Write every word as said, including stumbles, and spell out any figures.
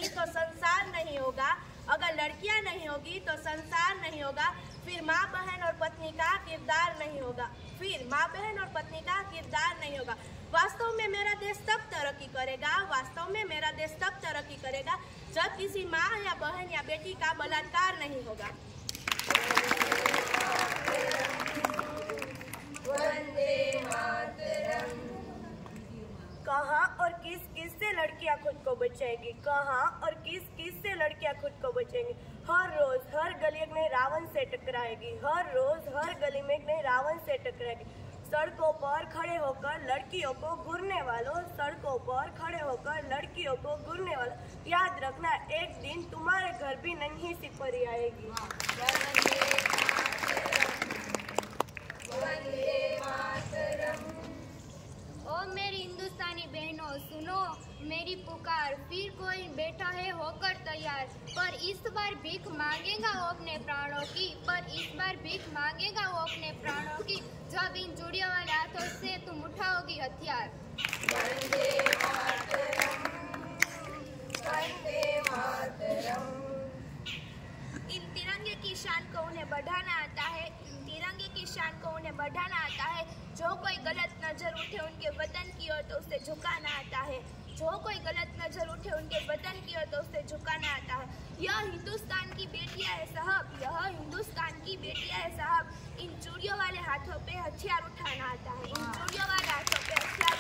तो संसार नहीं होगा, अगर लड़कियां नहीं होगी तो संसार नहीं होगा, फिर माँ बहन और पत्नी का किरदार नहीं होगा, फिर माँ बहन और पत्नी का किरदार नहीं होगा। वास्तव में मेरा देश तब तरक्की करेगा, वास्तव में मेरा देश तब तरक्की करेगा जब किसी माँ या बहन या बेटी का बलात्कार नहीं होगा। कहाँ और किस किस से लड़कियां खुद को बचाएगी, कहाँ और किस किस से लड़कियां खुद को बचाएंगी। हर रोज हर गली में रावण से टकराएगी, हर रोज हर गली में रावण से टकराएगी। सड़कों पर खड़े होकर लड़कियों को घूरने वालों, सड़कों पर खड़े होकर लड़कियों को घूरने वालों, याद रखना एक दिन तुम्हारे घर भी नन्ही सी परी आएगी। ओ मेरी हिंदुस्तानी बहनों सुनो मेरी पुकार, फिर कोई बैठा है होकर तैयार, पर इस बार भीख मांगेगा वो अपने प्राणों की, पर इस बार भीख मांगेगा वो अपने प्राणों की, जब इन चूड़ियों वाले हाथों से तुम उठाओगी हथियार। वंदे मातरम, वंदे मातरम। इन तिरंगे की शान को उन्हें बढ़ाना आता है, इन तिरंगे की शान को उन्हें बढ़ाना आता है। जो कोई गलत नजर उठे उनके वतन की ओर तो उसे झुकाना आता है, जो कोई गलत नजर उठे उनके वतन की ओर तो उसे झुकाना आता है। यह हिंदुस्तान की बेटियां है साहब, यह हिंदुस्तान की बेटियां है साहब। इन चूड़ियों वाले हाथों पे हथियार उठाना आता है, इन चूड़ियों वाले हाथों पे हथियार